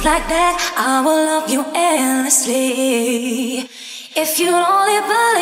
like that, I will love you endlessly. If you only believe